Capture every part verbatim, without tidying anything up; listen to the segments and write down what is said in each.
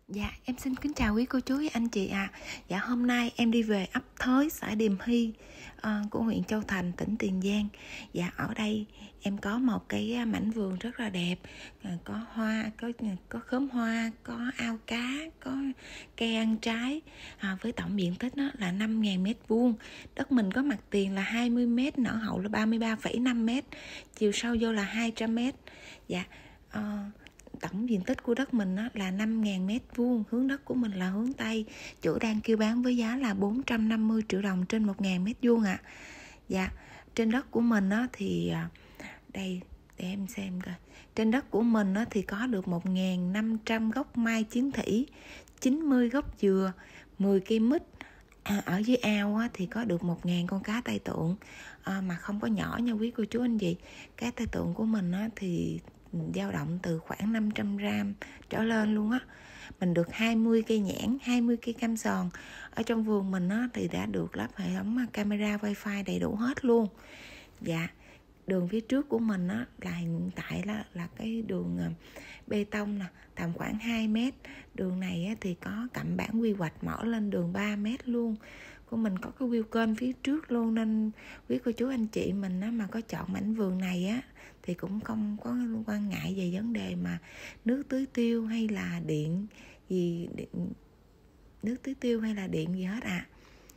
Dạ, em xin kính chào quý cô chú và anh chị ạ. À. Dạ, hôm nay em đi về ấp Thới, xã Điềm Hy uh, của huyện Châu Thành, tỉnh Tiền Giang. Dạ, ở đây em có một cái mảnh vườn rất là đẹp, uh, có hoa, có có khóm hoa, có ao cá, có cây ăn trái, uh, với tổng diện tích đó là năm nghìn mét vuông. Đất mình có mặt tiền là hai mươi mét, nở hậu là ba mươi ba phẩy năm mét, chiều sâu vô là hai trăm mét. Dạ, uh, tổng diện tích của đất mình á, là năm nghìn mét vuông, hướng đất của mình là hướng Tây. Chủ đang kêu bán với giá là bốn trăm năm mươi triệu đồng trên một nghìn mét vuông ạ. À. Dạ, trên đất của mình á, thì đây để em xem coi. Trên đất của mình á, thì có được một nghìn năm trăm gốc mai chiến thủy, chín mươi gốc dừa, mười cây mít. À, ở dưới ao á, thì có được một nghìn con cá tai tượng, à, mà không có nhỏ nha quý cô chú anh chị. Cá tai tượng của mình á, thì dao động từ khoảng năm trăm gram trở lên luôn á. Mình được hai mươi cây nhãn, hai mươi cây cam sòn. Ở trong vườn mình á, thì đã được lắp hệ thống camera wifi đầy đủ hết luôn. Dạ, đường phía trước của mình á, là hiện tại là, là cái đường bê tông nè, tầm khoảng hai mét. Đường này á, thì có cặm bản quy hoạch mở lên đường ba mét luôn. Của mình có cái view kênh phía trước luôn, nên quý cô chú anh chị mình á, mà có chọn mảnh vườn này á, thì cũng không có quan ngại về vấn đề mà nước tưới tiêu hay là điện gì điện, nước tưới tiêu hay là điện gì hết ạ. À.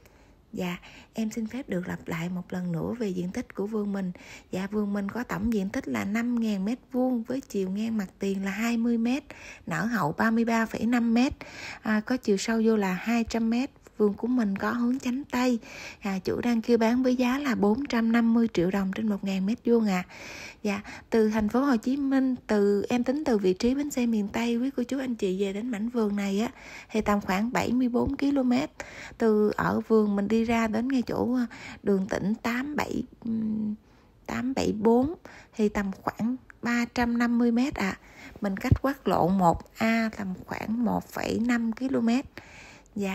Dạ, em xin phép được lặp lại một lần nữa về diện tích của vườn mình. Dạ, vườn mình có tổng diện tích là năm nghìn mét vuông với chiều ngang mặt tiền là hai mươi mét, nở hậu ba mươi ba phẩy năm mét, à, có chiều sâu vô là hai trăm mét. Vườn của mình có hướng chánh Tây, à, chủ đang kêu bán với giá là bốn trăm năm mươi triệu đồng trên một nghìn mét vuông ạ. À. Dạ, từ thành phố Hồ Chí Minh, từ em tính từ vị trí bến xe miền Tây quý cô chú anh chị về đến mảnh vườn này á, thì tầm khoảng bảy mươi bốn ki lô mét. Từ ở vườn mình đi ra đến ngay chỗ đường tỉnh tám bảy tám bảy bốn thì tầm khoảng ba trăm năm mươi mét ạ. À. Mình cách quốc lộ một A tầm khoảng một phẩy năm ki lô mét. Dạ.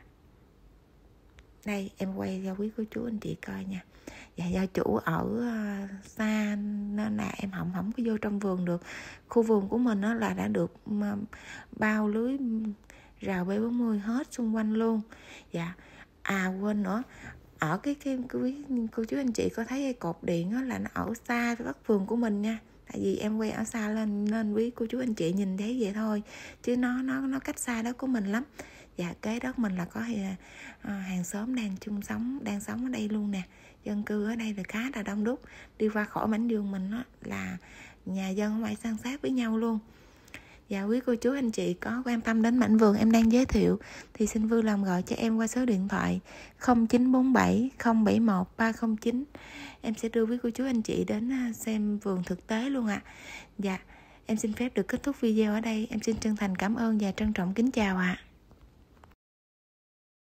Đây em quay cho quý cô chú anh chị coi nha. Dạ, do chủ ở uh, xa nên là em không không có vô trong vườn được. Khu vườn của mình đó là đã được um, bao lưới rào B bốn mươi hết xung quanh luôn. Dạ. À quên nữa, ở cái cái quý cô chú anh chị có thấy cái cột điện đó là nó ở xa góc vườn của mình nha. Tại vì em quay ở xa lên nên quý cô chú anh chị nhìn thấy vậy thôi, chứ nó nó nó cách xa đó của mình lắm. Dạ, kế đất mình là có à, hàng xóm đang chung sống, đang sống ở đây luôn nè. Dân cư ở đây là khá là đông đúc. Đi qua khỏi mảnh vườn mình đó, là nhà dân không phải san sát với nhau luôn. Dạ, quý cô chú anh chị có quan tâm đến mảnh vườn em đang giới thiệu thì xin vui lòng gọi cho em qua số điện thoại không chín bốn bảy không bảy một ba không chín. Em sẽ đưa quý cô chú anh chị đến xem vườn thực tế luôn ạ. À. Dạ, em xin phép được kết thúc video ở đây. Em xin chân thành cảm ơn và trân trọng kính chào ạ. À.